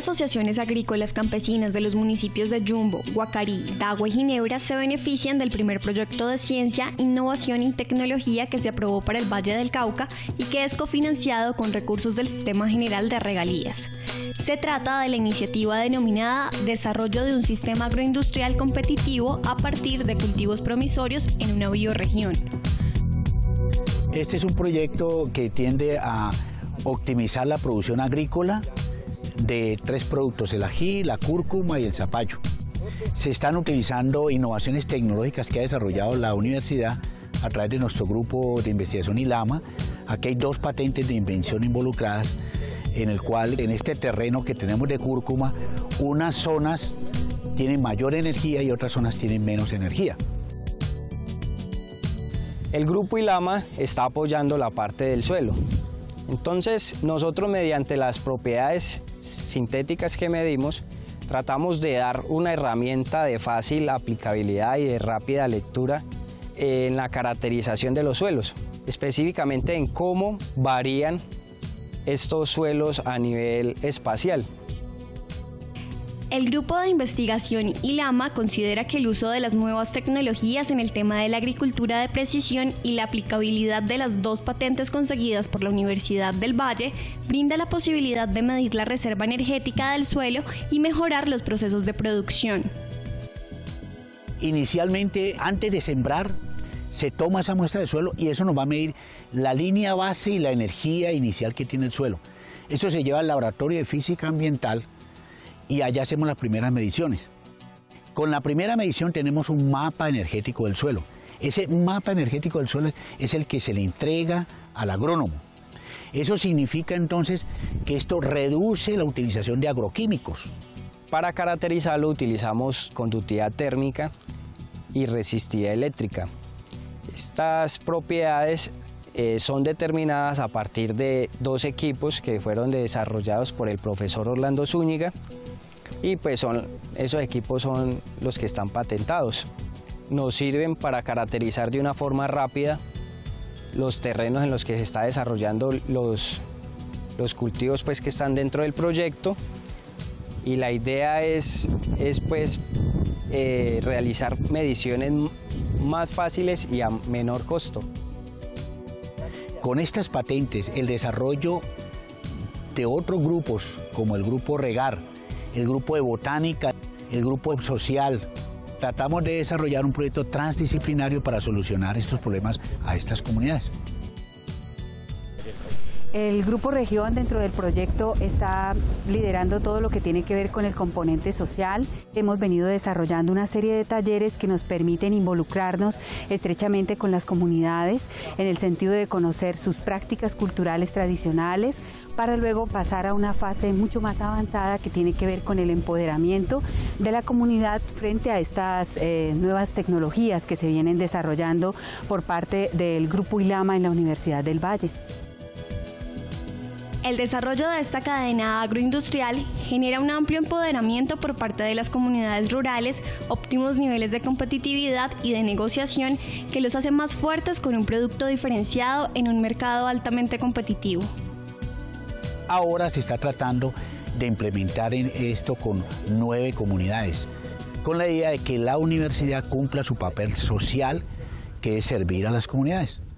asociaciones agrícolas campesinas de los municipios de Yumbo, Guacarí, Dagua y Ginebra se benefician del primer proyecto de ciencia, innovación y tecnología que se aprobó para el Valle del Cauca y que es cofinanciado con recursos del Sistema General de Regalías. Se trata de la iniciativa denominada Desarrollo de un Sistema Agroindustrial Competitivo a partir de cultivos promisorios en una bioregión. Este es un proyecto que tiende a optimizar la producción agrícola de 3 productos, el ají, la cúrcuma y el zapallo. Se están utilizando innovaciones tecnológicas que ha desarrollado la universidad a través de nuestro grupo de investigación ILAMA. Aquí hay 2 patentes de invención involucradas, en el cual en este terreno que tenemos de cúrcuma, unas zonas tienen mayor energía y otras zonas tienen menos energía. El grupo ILAMA está apoyando la parte del suelo. Entonces, nosotros mediante las propiedades sintéticas que medimos, tratamos de dar una herramienta de fácil aplicabilidad y de rápida lectura en la caracterización de los suelos, específicamente en cómo varían estos suelos a nivel espacial. El grupo de investigación ILAMA considera que el uso de las nuevas tecnologías en el tema de la agricultura de precisión y la aplicabilidad de las 2 patentes conseguidas por la Universidad del Valle brinda la posibilidad de medir la reserva energética del suelo y mejorar los procesos de producción. Inicialmente, antes de sembrar, se toma esa muestra de suelo y eso nos va a medir la línea base y la energía inicial que tiene el suelo. Eso se lleva al laboratorio de física ambiental y allá hacemos las primeras mediciones. Con la primera medición tenemos un mapa energético del suelo. Ese mapa energético del suelo es el que se le entrega al agrónomo. Eso significa entonces que esto reduce la utilización de agroquímicos. Para caracterizarlo utilizamos conductividad térmica y resistividad eléctrica. Estas propiedades son determinadas a partir de 2 equipos que fueron desarrollados por el profesor Orlando Zúñiga y pues esos equipos son los que están patentados. Nos sirven para caracterizar de una forma rápida los terrenos en los que se está desarrollando los cultivos pues, que están dentro del proyecto y la idea es pues, realizar mediciones más fáciles y a menor costo. Con estas patentes, el desarrollo de otros grupos, como el grupo Regar, el grupo de botánica, el grupo social, tratamos de desarrollar un proyecto transdisciplinario para solucionar estos problemas a estas comunidades. El Grupo Región dentro del proyecto está liderando todo lo que tiene que ver con el componente social. Hemos venido desarrollando una serie de talleres que nos permiten involucrarnos estrechamente con las comunidades en el sentido de conocer sus prácticas culturales tradicionales para luego pasar a una fase mucho más avanzada que tiene que ver con el empoderamiento de la comunidad frente a estas nuevas tecnologías que se vienen desarrollando por parte del Grupo ILAMA en la Universidad del Valle. El desarrollo de esta cadena agroindustrial genera un amplio empoderamiento por parte de las comunidades rurales, óptimos niveles de competitividad y de negociación que los hace más fuertes con un producto diferenciado en un mercado altamente competitivo. Ahora se está tratando de implementar esto con 9 comunidades, con la idea de que la universidad cumpla su papel social, que es servir a las comunidades.